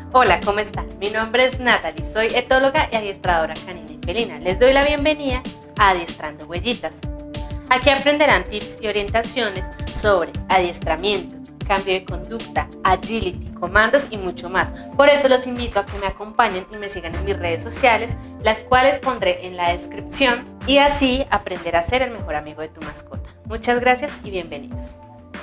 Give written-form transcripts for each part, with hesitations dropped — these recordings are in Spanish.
Hola, ¿cómo están? Mi nombre es Natalie, soy etóloga y adiestradora canina y felina. Les doy la bienvenida a Adiestrando Huellitas. Aquí aprenderán tips y orientaciones sobre adiestramiento, cambio de conducta, agility, comandos y mucho más. Por eso los invito a que me acompañen y me sigan en mis redes sociales, las cuales pondré en la descripción, y así aprender a ser el mejor amigo de tu mascota. Muchas gracias y bienvenidos.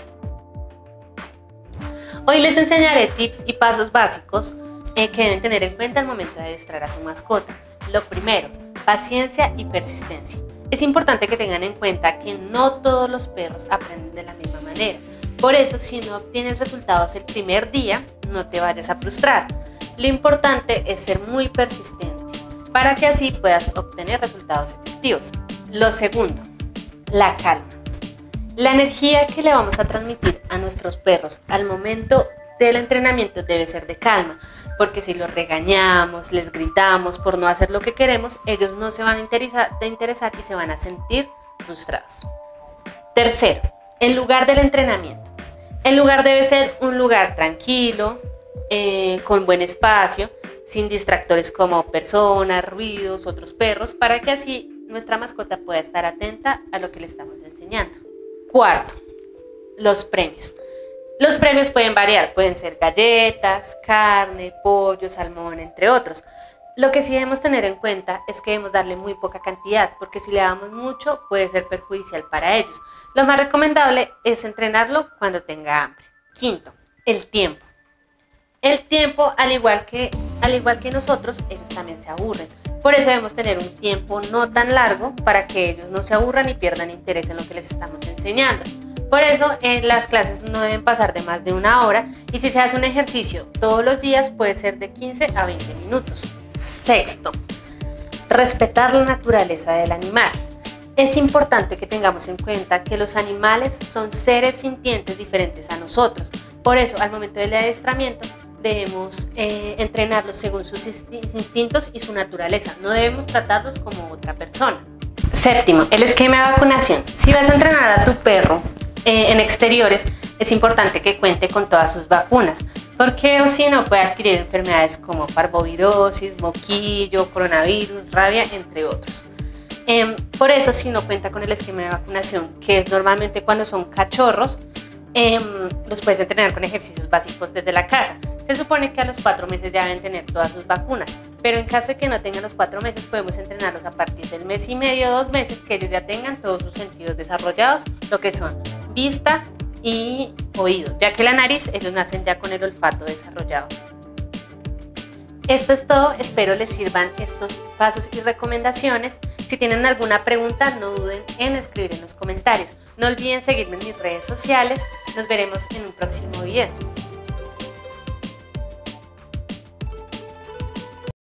Hoy les enseñaré tips y pasos básicos que deben tener en cuenta al momento de adiestrar a su mascota. Lo primero, paciencia y persistencia. Es importante que tengan en cuenta que no todos los perros aprenden de la misma manera. Por eso, si no obtienes resultados el primer día, no te vayas a frustrar. Lo importante es ser muy persistente para que así puedas obtener resultados efectivos. Lo segundo, la calma. La energía que le vamos a transmitir a nuestros perros al momento del entrenamiento debe ser de calma, porque si los regañamos, les gritamos por no hacer lo que queremos, ellos no se van a interesar y se van a sentir frustrados. Tercero, el lugar del entrenamiento. El lugar debe ser un lugar tranquilo, con buen espacio, sin distractores como personas, ruidos, otros perros, para que así nuestra mascota pueda estar atenta a lo que le estamos enseñando. Cuarto, los premios. Los premios pueden variar, pueden ser galletas, carne, pollo, salmón, entre otros. Lo que sí debemos tener en cuenta es que debemos darle muy poca cantidad, porque si le damos mucho puede ser perjudicial para ellos. Lo más recomendable es entrenarlo cuando tenga hambre. Quinto, el tiempo. El tiempo, al igual que nosotros, ellos también se aburren. Por eso debemos tener un tiempo no tan largo para que ellos no se aburran y pierdan interés en lo que les estamos enseñando. Por eso las clases no deben pasar de más de una hora, y si se hace un ejercicio todos los días puede ser de 15 a 20 minutos. Sexto, respetar la naturaleza del animal. Es importante que tengamos en cuenta que los animales son seres sintientes diferentes a nosotros. Por eso, al momento del adiestramiento, debemos entrenarlos según sus instintos y su naturaleza. No debemos tratarlos como otra persona. Séptimo, el esquema de vacunación. Si vas a entrenar a tu perro en exteriores, es importante que cuente con todas sus vacunas, porque o si no puede adquirir enfermedades como parvovirosis, moquillo, coronavirus, rabia, entre otros. Por eso, si no cuenta con el esquema de vacunación, que es normalmente cuando son cachorros, los puedes entrenar con ejercicios básicos desde la casa. Se supone que a los 4 meses ya deben tener todas sus vacunas, pero en caso de que no tengan los 4 meses, podemos entrenarlos a partir del mes y medio, 2 meses, que ellos ya tengan todos sus sentidos desarrollados, lo que son vista y oído, ya que la nariz, ellos nacen ya con el olfato desarrollado. Esto es todo, espero les sirvan estos pasos y recomendaciones. Si tienen alguna pregunta, no duden en escribir en los comentarios. No olviden seguirme en mis redes sociales. Nos veremos en un próximo video.